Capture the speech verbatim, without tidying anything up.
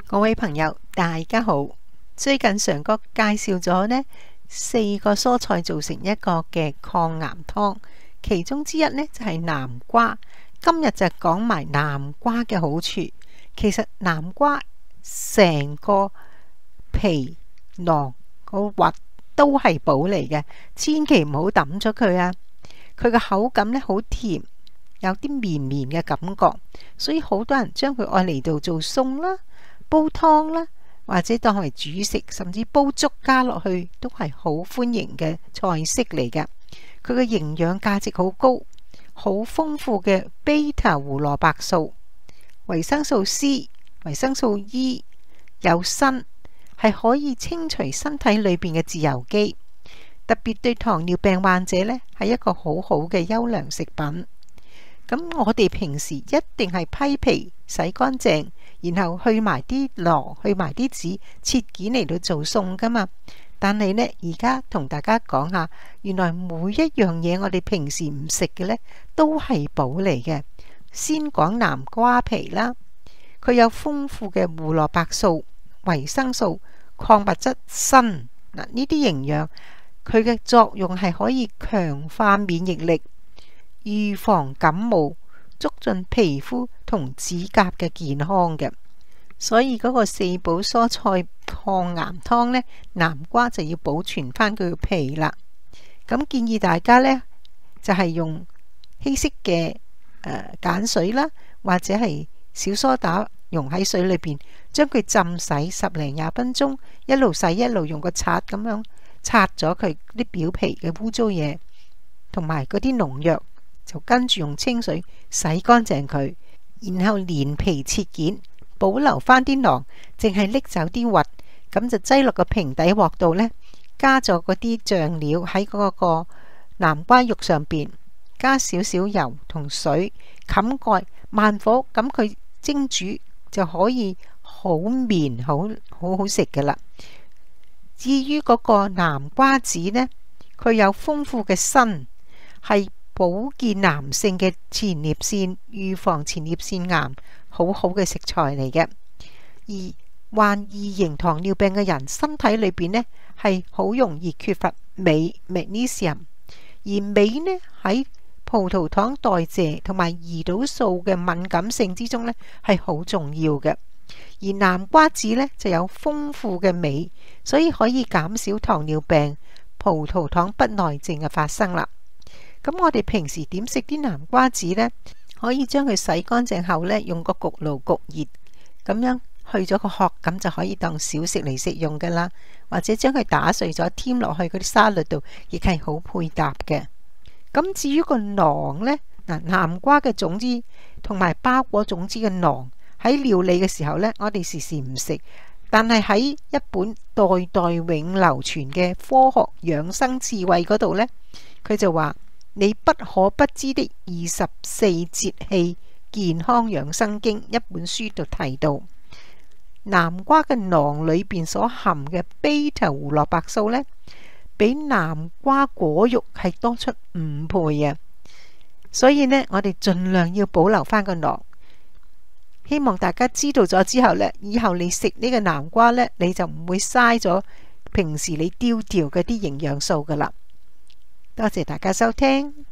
各位朋友，大家好。最近常哥介紹咗呢四個蔬菜做成一個嘅抗癌湯，其中之一呢就係南瓜。今日就講埋南瓜嘅好處。其實南瓜成個皮囊個核都係寶嚟嘅，千祈唔好抌咗佢啊！佢嘅口感呢好甜，有啲綿綿嘅感覺，所以好多人將佢愛嚟到做餸啦、煲湯啦，或者當為主食，甚至煲粥加落去都係好歡迎嘅菜式嚟嘅。佢嘅營養價值好高，好豐富嘅 β 胡蘿蔔素、維生素 C、維生素 E， 有鋅，係可以清除身體裏邊嘅自由基，特別對糖尿病患者呢係一個好好嘅優良食品。咁我哋平時一定係批皮洗乾淨，然後去埋啲囊，去埋啲籽，切件嚟到做餸噶嘛。但係呢，而家同大家講下，原來每一樣嘢我哋平時唔食嘅呢，都係寶嚟嘅。先講南瓜皮啦，佢有豐富嘅胡蘿蔔素、維生素、礦物質、鋅，嗱呢啲營養，佢嘅作用係可以強化免疫力，預防感冒，促進皮膚同指甲嘅健康嘅。所以嗰個四寶蔬菜抗癌湯呢，南瓜就要保存翻佢嘅皮啦。咁建議大家呢，就係、是、用稀釋嘅誒鹼水啦，或者係小梳打溶喺水裏邊，將佢浸洗十零廿分鐘，一路洗一路用個刷咁樣刷咗佢啲表皮嘅污糟嘢，同埋嗰啲農藥，就跟住用清水洗乾淨佢，然後連皮切件，保留翻啲囊，淨係拎走啲核，咁就擠落個平底鑊度呢，加咗嗰啲醬料喺嗰個南瓜肉上邊，加少少油同水，冚蓋慢火，咁佢蒸煮就可以好綿，好好好食噶啦。至於嗰個南瓜籽呢，佢有豐富嘅鋅，係保健男性嘅前列腺，預防前列腺癌，好好嘅食材嚟嘅。而患二型糖尿病嘅人，身體裏邊呢係好容易缺乏鎂 magnesium， 而鎂呢喺葡萄糖代謝同埋胰島素嘅敏感性之中呢係好重要嘅。而南瓜籽呢就有豐富嘅鎂，所以可以減少糖尿病、葡萄糖不耐症嘅發生啦。咁我哋平時點食啲南瓜籽呢？可以將佢洗乾淨後呢，用個焗爐焗熱，咁樣去咗個殼，咁就可以當小食嚟食用噶啦。或者將佢打碎咗，添落去嗰啲沙律度，亦係好配搭嘅。咁至於個囊呢，嗱，南瓜嘅種子同埋包果種子嘅囊喺料理嘅時候呢，我哋時時唔食，但係喺一本代代永流傳嘅科學養生智慧嗰度呢，佢就話，你不可不知的二十四節氣健康養生經一本書度提到，南瓜嘅囊裏邊所含嘅 β 胡蘿蔔素呢，比南瓜果肉係多出五倍啊！所以呢，我哋盡量要保留翻個囊。希望大家知道咗之後呢，以後你食呢個南瓜呢，你就唔會嘥咗平時你丟掉嗰啲營養素噶啦。多謝大家收聽。